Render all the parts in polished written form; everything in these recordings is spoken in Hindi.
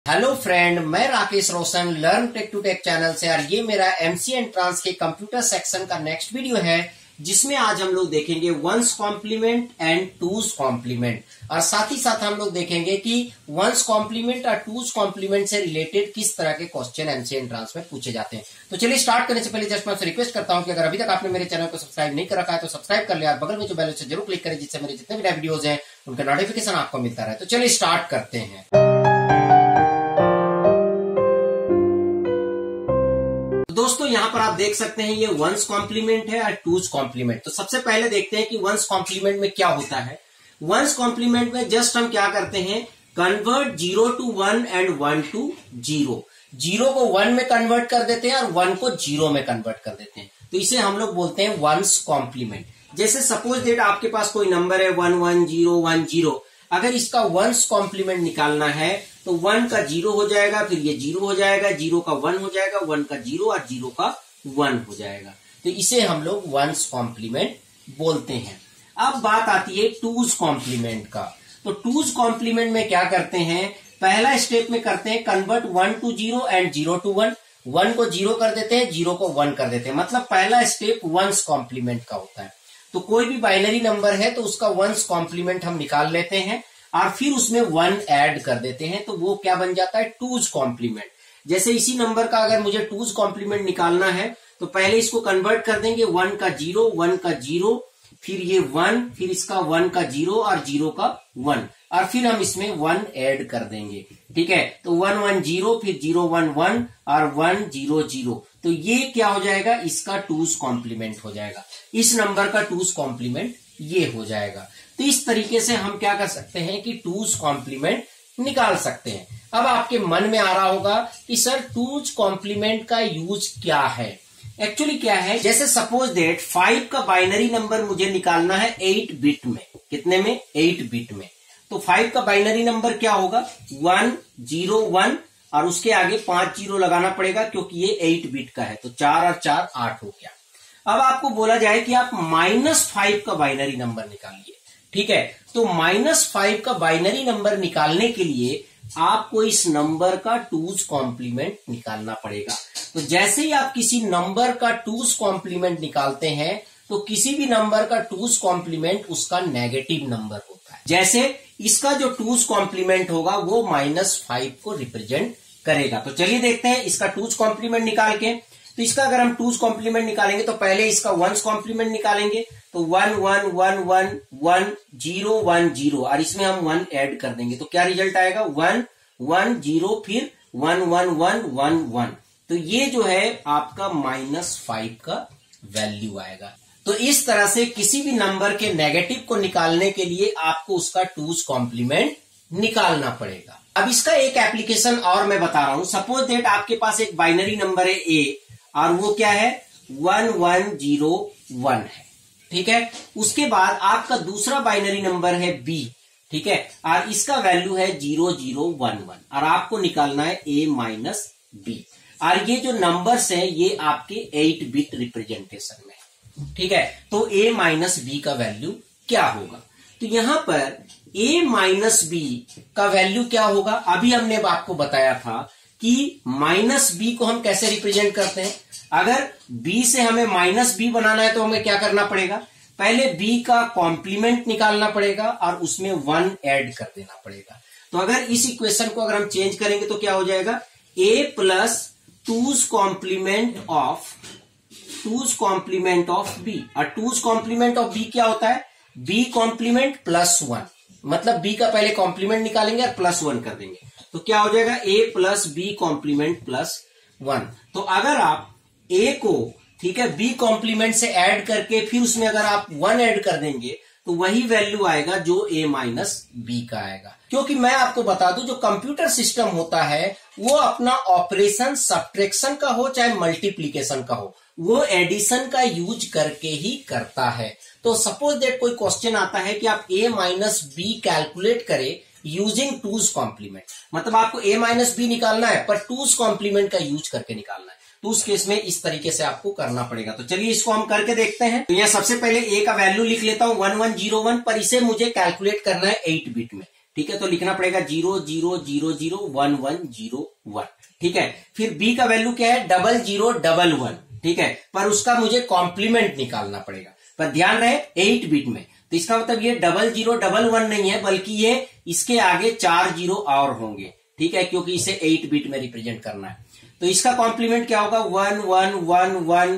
हेलो फ्रेंड, मैं Rakesh Roshan learn tech to tech channel से। और ये मेरा एमसी एंट्रांस के कंप्यूटर सेक्शन का नेक्स्ट वीडियो है, जिसमें आज हम लोग देखेंगे one's complement and two's complement. और साथ ही साथ हम लोग देखेंगे कि वंस कॉम्प्लीमेंट और टूज कॉम्प्लीमेंट से रिलेटेड किस तरह के क्वेश्चन एमसी एंट्रांस में पूछे जाते हैं। तो चलिए स्टार्ट करने से पहले जस्ट मैं आपसे रिक्वेस्ट करता हूं कि अगर अभी तक आपने मेरे चैनल को सब्सक्राइब नहीं कर रखा है तो सब्सक्राइब कर लिया और बगल में जो बेल से जरूर क्लिक करें, जिससे मेरे जितने भी नए वीडियोज हैं उनका नोटिफिकेशन आपको मिलता रहे। तो चलिए स्टार्ट करते हैं। दोस्तों यहाँ पर आप देख सकते हैं ये वंस कॉम्प्लीमेंट है और टूज कॉम्प्लीमेंट। तो सबसे पहले देखते हैं कि वंस कॉम्प्लीमेंट में क्या होता है। वंस कॉम्प्लीमेंट में जस्ट हम क्या करते हैं, कन्वर्ट 0 to 1 एंड 1 to 0। 0 को 1 में कन्वर्ट कर देते हैं और 1 को 0 में कन्वर्ट कर देते हैं। तो इसे हम लोग बोलते हैं वंस कॉम्प्लीमेंट। जैसे सपोज दैट आपके पास कोई नंबर है 11010, अगर इसका वंस कॉम्प्लीमेंट निकालना है तो 1 का 0 हो जाएगा, फिर ये 0 हो जाएगा, 0 का 1 हो जाएगा, 1 का 0 और 0 का 1 हो जाएगा। तो इसे हम लोग वंस कॉम्प्लीमेंट बोलते हैं। अब बात आती है टूज कॉम्प्लीमेंट का। तो टूज कॉम्प्लीमेंट में क्या करते हैं, पहला स्टेप में करते हैं कन्वर्ट 1 to 0 एंड 0 to 1। 1 को 0 कर देते हैं, 0 को 1 कर देते हैं। मतलब पहला स्टेप वंस कॉम्प्लीमेंट का होता है। तो कोई भी बाइनरी नंबर है तो उसका वंस कॉम्प्लीमेंट हम निकाल लेते हैं और फिर उसमें 1 ऐड कर देते हैं, तो वो क्या बन जाता है, टूज कॉम्प्लीमेंट। जैसे इसी नंबर का अगर मुझे टूज कॉम्प्लीमेंट निकालना है तो पहले इसको कन्वर्ट कर देंगे, 1 का 0, 1 का 0, फिर ये 1, फिर इसका 1 का 0 और 0 का 1, और फिर हम इसमें 1 ऐड कर देंगे। ठीक है, तो 1 1 0, फिर 0 1 1 और 1 0 0। तो ये क्या हो जाएगा, इसका टूज कॉम्प्लीमेंट हो जाएगा। इस नंबर का टूज कॉम्प्लीमेंट ये हो जाएगा। तो इस तरीके से हम क्या कर सकते हैं कि टूज कॉम्प्लीमेंट निकाल सकते हैं। अब आपके मन में आ रहा होगा कि सर टूज कॉम्प्लीमेंट का यूज क्या है। एक्चुअली क्या है, जैसे सपोज दैट 5 का बाइनरी नंबर मुझे निकालना है 8 बिट में। कितने में, 8 बिट में। तो 5 का बाइनरी नंबर क्या होगा, 1 0 1 और उसके आगे 5 0 लगाना पड़ेगा क्योंकि ये 8 बिट का है। तो 4 और 4 8 हो गया। अब आपको बोला जाए कि आप -5 का बाइनरी नंबर निकालिए। ठीक है, तो -5 का बाइनरी नंबर निकालने के लिए आपको इस नंबर का टूज कॉम्प्लीमेंट निकालना पड़ेगा। तो जैसे ही आप किसी नंबर का टूज कॉम्प्लीमेंट निकालते हैं तो किसी भी नंबर का टूज कॉम्प्लीमेंट उसका नेगेटिव नंबर होता है। जैसे इसका जो टूज कॉम्प्लीमेंट होगा वो -5 को रिप्रेजेंट करेगा। तो चलिए देखते हैं इसका टूज कॉम्प्लीमेंट निकाल के। तो इसका अगर हम टूज कॉम्प्लीमेंट निकालेंगे तो पहले इसका वंस कॉम्प्लीमेंट निकालेंगे। तो 1 1 1 1 1 0 1 0 और इसमें हम 1 ऐड कर देंगे। तो क्या रिजल्ट आएगा, 1 1 0 फिर 1 1 1 1 1। तो ये जो है आपका -5 का वैल्यू आएगा। तो इस तरह से किसी भी नंबर के नेगेटिव को निकालने के लिए आपको उसका टूज कॉम्प्लीमेंट निकालना पड़ेगा। अब इसका एक एप्लीकेशन और मैं बता रहा हूं। सपोज दैट आपके पास एक बाइनरी नंबर है A और वो क्या है 1101 है। ठीक है, उसके बाद आपका दूसरा बाइनरी नंबर है B। ठीक है, और इसका वैल्यू है 0011 और आपको निकालना है A-B। और ये जो नंबर्स हैं ये आपके 8 बिट रिप्रेजेंटेशन में है। ठीक है, तो A-B का वैल्यू क्या होगा, तो यहां पर A-B का वैल्यू क्या होगा, अभी हमने आपको बताया था कि -B को हम कैसे रिप्रेजेंट करते हैं। अगर B से हमें -B बनाना है तो हमें क्या करना पड़ेगा, पहले B का कॉम्प्लीमेंट निकालना पड़ेगा और उसमें 1 ऐड कर देना पड़ेगा। तो अगर इस इक्वेशन को अगर हम चेंज करेंगे तो क्या हो जाएगा, A plus two's complement of B। और टूज कॉम्प्लीमेंट ऑफ B क्या होता है, B कॉम्प्लीमेंट +1। मतलब B का पहले कॉम्प्लीमेंट निकालेंगे और +1 कर देंगे। तो क्या हो जाएगा, A प्लस B कॉम्प्लीमेंट +1। तो अगर आप A को, ठीक है, B कॉम्प्लीमेंट से ऐड करके फिर उसमें अगर आप 1 ऐड कर देंगे तो वही वैल्यू आएगा जो A-B का आएगा। क्योंकि मैं आपको बता दूं जो कंप्यूटर सिस्टम होता है वो अपना ऑपरेशन सब्ट्रैक्शन का हो चाहे मल्टीप्लीकेशन का हो, वो एडिशन का यूज करके ही करता है। तो सपोज दैट कोई क्वेश्चन आता है कि आप A-B कैलकुलेट करें यूजिंग टूज कॉम्प्लीमेंट, मतलब आपको A-B निकालना है पर टूज कॉम्प्लीमेंट का यूज करके निकालना है। तो उस केस में इस तरीके से आपको करना पड़ेगा। तो चलिए इसको हम करके देखते हैं। तो यहाँ सबसे पहले A का वैल्यू लिख लेता हूं 1101, पर इसे मुझे कैलकुलेट करना है 8 बिट में। ठीक है, तो लिखना पड़ेगा 0 0 0 0 1 1 0 1। ठीक है, फिर b का वैल्यू क्या है 0 0 1 1। ठीक है, पर उसका मुझे कॉम्प्लीमेंट निकालना पड़ेगा, पर ध्यान रहे 8 बिट में, तो इसका मतलब ये 0 0 1 1 नहीं है, बल्कि ये इसके आगे 4 0 और होंगे। ठीक है, क्योंकि इसे 8 बिट में रिप्रेजेंट करना है। तो इसका कॉम्प्लीमेंट क्या होगा 1 1 1 1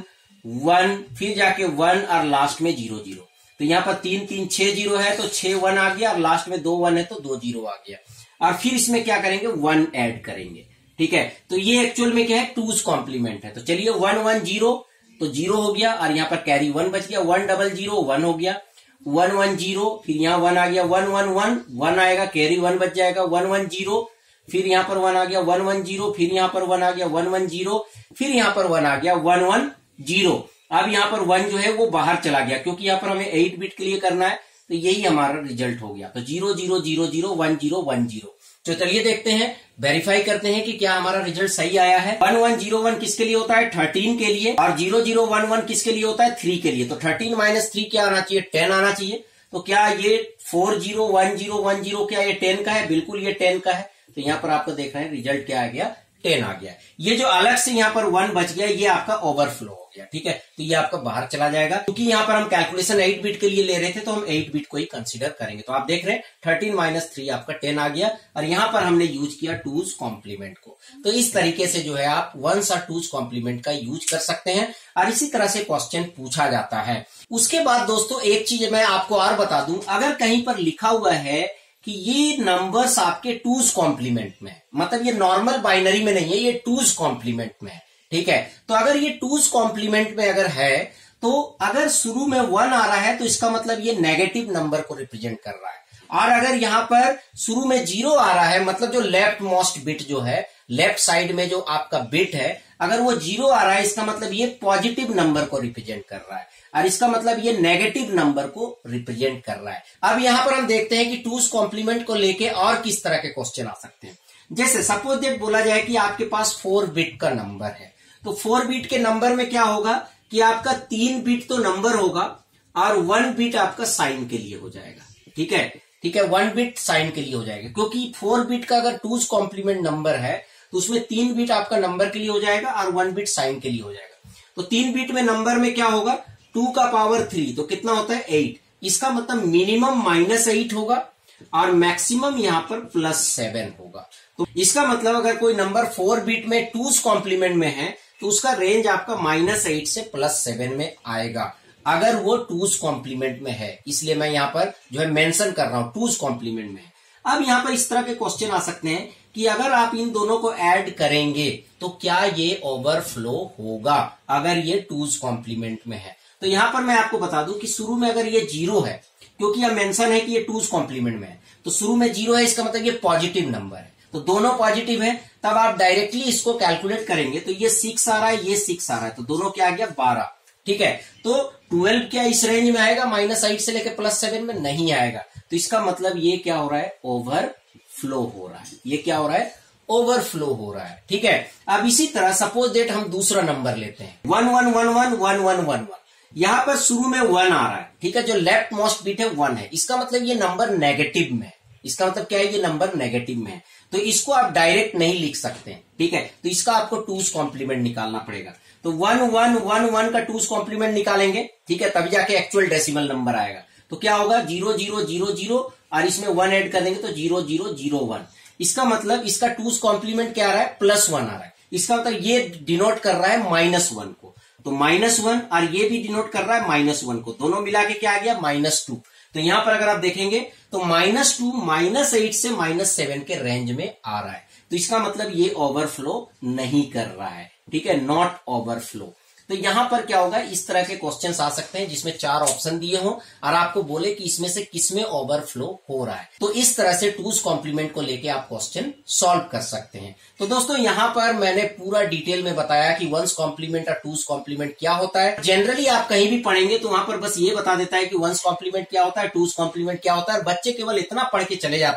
1, फिर जाके 1 और लास्ट में 0 0। तो यहाँ पर 3 3 6 0 है, तो 6 1 आ गया, और लास्ट में 2 1 है तो 2 0 आ गया। और फिर इसमें क्या करेंगे 1 ऐड करेंगे। ठीक है, तो ये एक्चुअल में क्या है 2's कॉम्प्लीमेंट है। तो चलिए 1 1 0, तो 0 हो गया, और यहाँ पर कैरी 1 बच गया, 1 0 0 1 हो गया, 1 1 0, फिर यहाँ 1 आ गया, 1 1 1 1 आएगा, कैरी 1 बच जाएगा, 1 1 0, फिर यहाँ पर 1 आ गया, 1 1 0, फिर यहाँ पर 1 आ गया, 1 1 0, फिर यहाँ पर 1 आ गया, 1 1 0। अब यहाँ पर 1 जो है वो बाहर चला गया, क्योंकि यहाँ पर हमें 8 बिट के लिए करना है, तो यही हमारा रिजल्ट हो गया। तो 0 0 0 0 1 0 1 0। तो चलिए देखते हैं, वेरीफाई करते हैं कि क्या हमारा रिजल्ट सही आया है। 1 1 0 1 किसके लिए होता है 13 के लिए, और 0 0 1 1 किसके लिए होता है 3 के लिए। तो 13 माइनस 3 क्या आना चाहिए 10 आना चाहिए। तो क्या ये 4 0 1 0 1 0 क्या ये 10 का है, बिल्कुल ये 10 का है। तो यहाँ पर आपको देख रहे हैं रिजल्ट क्या आ गया 10 आ गया। ये जो अलग से यहाँ पर 1 बच गया ये आपका ओवरफ्लो हो गया। ठीक है, तो ये आपका बाहर चला जाएगा, क्योंकि यहाँ पर हम कैलकुलेशन 8 बिट के लिए ले रहे थे, तो हम 8 बिट को ही कंसीडर करेंगे। तो आप देख रहे हैं 13 माइनस 3 आपका 10 आ गया, और यहाँ पर हमने यूज किया 2's कॉम्प्लीमेंट को। तो इस तरीके से जो है आप 1's और 2's कॉम्प्लीमेंट का यूज कर सकते हैं, और इसी तरह से क्वेश्चन पूछा जाता है। उसके बाद दोस्तों एक चीज मैं आपको और बता दूं, अगर कहीं पर लिखा हुआ है कि ये नंबर्स आपके 2's कॉम्प्लीमेंट में है, मतलब ये नॉर्मल बाइनरी में नहीं है, ये 2's कॉम्प्लीमेंट में है। ठीक है, तो अगर ये 2's कॉम्प्लीमेंट में अगर है, तो अगर शुरू में 1 आ रहा है तो इसका मतलब ये नेगेटिव नंबर को रिप्रेजेंट कर रहा है, और अगर यहां पर शुरू में 0 आ रहा है, मतलब जो लेफ्ट मोस्ट बिट जो है, लेफ्ट साइड में जो आपका बिट है, अगर वो 0 आ रहा है, इसका मतलब ये पॉजिटिव नंबर को रिप्रेजेंट कर रहा है, और इसका मतलब ये नेगेटिव नंबर को रिप्रेजेंट कर रहा है। अब यहां पर हम देखते हैं कि 2's कॉम्प्लीमेंट को लेके और किस तरह के क्वेश्चन आ सकते हैं। जैसे सपोज दैट बोला जाए कि आपके पास 4 बिट का नंबर है, तो 4 बिट के नंबर में क्या होगा कि आपका 3 बिट तो नंबर होगा, और 1 बिट आपका साइन के लिए हो जाएगा। ठीक है, ठीक है, 1 बिट साइन के लिए हो जाएगा, क्योंकि 4 बिट का अगर 2's कॉम्प्लीमेंट नंबर है तो उसमें 3 बिट आपका नंबर के लिए हो जाएगा और 1 बिट साइन के लिए हो जाएगा। तो 3 बिट में नंबर में क्या होगा 2 का पावर 3, तो कितना होता है 8। इसका मतलब मिनिमम -8 होगा, और मैक्सिमम यहां पर +7 होगा। तो इसका मतलब अगर कोई नंबर 4 बिट में 2's कॉम्प्लीमेंट में है, तो उसका रेंज आपका -8 से +7 में आएगा, अगर वो 2's कॉम्प्लीमेंट में है। इसलिए मैं यहां पर जो है मेंशन कर रहा हूं 2's कॉम्प्लीमेंट में है। अब यहां पर इस तरह के क्वेश्चन आ सकते हैं कि अगर आप इन दोनों को ऐड करेंगे तो क्या ये ओवरफ्लो होगा, अगर ये 2's कॉम्प्लीमेंट में है। तो यहां पर मैं आपको बता दूं कि शुरू में अगर ये 0 है, क्योंकि यह मेंशन है कि ये 2's कॉम्प्लीमेंट में है, तो शुरू में 0 है, इसका मतलब ये पॉजिटिव नंबर है, तो दोनों पॉजिटिव है। तब आप डायरेक्टली इसको कैलकुलेट करेंगे तो ये 6 आ रहा है, ये 6 आ रहा है, तो दोनों क्या आ गया 12। ठीक है, तो 12 क्या इस रेंज में आएगा, -8 से लेकर +7 में नहीं आएगा। तो इसका मतलब ये क्या हो रहा है ओवरफ्लो हो रहा है, ये क्या हो रहा है ओवरफ्लो हो रहा है। ठीक है, अब इसी तरह सपोज डेट हम दूसरा नंबर लेते हैं 1 1 1 1 1 1 1 1। यहां पर शुरू में 1 आ रहा है, ठीक है, जो लेफ्ट मोस्ट बिट है 1 है, इसका मतलब ये नंबर नेगेटिव में है। इसका मतलब क्या है, ये नंबर नेगेटिव में है, तो इसको आप डायरेक्ट नहीं लिख सकते हैं। ठीक है, तो इसका आपको 2's कॉम्प्लीमेंट निकालना पड़ेगा। तो 1 1 1 1 का 2's कॉम्प्लीमेंट निकालेंगे, ठीक है, तभी जाके एक्चुअल डेसिमल नंबर आएगा। तो क्या होगा 0 0 0 0, और इसमें 1 ऐड कर देंगे तो 0 0 0 1। इसका मतलब इसका 2's कॉम्प्लीमेंट क्या आ रहा है +1 आ रहा है। इसका मतलब ये डिनोट कर रहा है -1 को, तो -1, और ये भी डिनोट कर रहा है -1 को, दोनों मिला के क्या आ गया -2। तो यहां पर अगर आप देखेंगे तो -2 -8 से -7 के रेंज में आ रहा है, तो इसका मतलब ये ओवरफ्लो नहीं कर रहा है। ठीक है, नॉट ओवरफ्लो। तो यहां पर क्या होगा, इस तरह के क्वेश्चंस आ सकते हैं जिसमें 4 ऑप्शन दिए हों और आपको बोले कि इसमें से किसमें ओवरफ्लो हो रहा है। तो इस तरह से 2's कॉम्प्लीमेंट को लेके आप क्वेश्चन सॉल्व कर सकते हैं। तो दोस्तों यहां पर मैंने पूरा डिटेल में बताया कि 1's कॉम्प्लीमेंट और 2's कॉम्प्लीमेंट क्या होता है। जनरली आप कहीं भी पढ़ेंगे तो वहां पर बस ये बता देता है कि 1's कॉम्प्लीमेंट क्या होता है, 2's कॉम्प्लीमेंट क्या होता है, और बच्चे केवल इतना पढ़ के चले जाते हैं,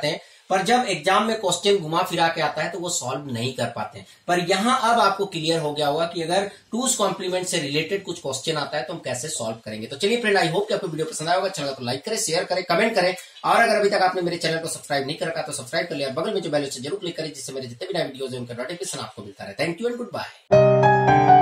पर जब एग्जाम में क्वेश्चन घुमा फिरा के आता है तो वो सॉल्व नहीं कर पाते हैं। पर यहां अब आपको क्लियर हो गया होगा कि अगर टूज कॉम्प्लीमेंट से रिलेटेड कुछ क्वेश्चन आता है तो हम कैसे सॉल्व करेंगे। तो चलिए फ्रेंड, आई होप कि आपको वीडियो पसंद आएगा। अच्छा लगा तो लाइक करें, शेयर करें, कमेंट करें, और अगर अभी तक आपने मेरे चैनल को सब्सक्राइब नहीं कर रखा तो सब्सक्राइब कर लिया, बगल में जो बेल है जरूर क्लिक करें, जिससे मेरे जितने भी नए वीडियोस हैं उनका नोटिफिकेशन आपको मिलता रहे। Thank you and good bye.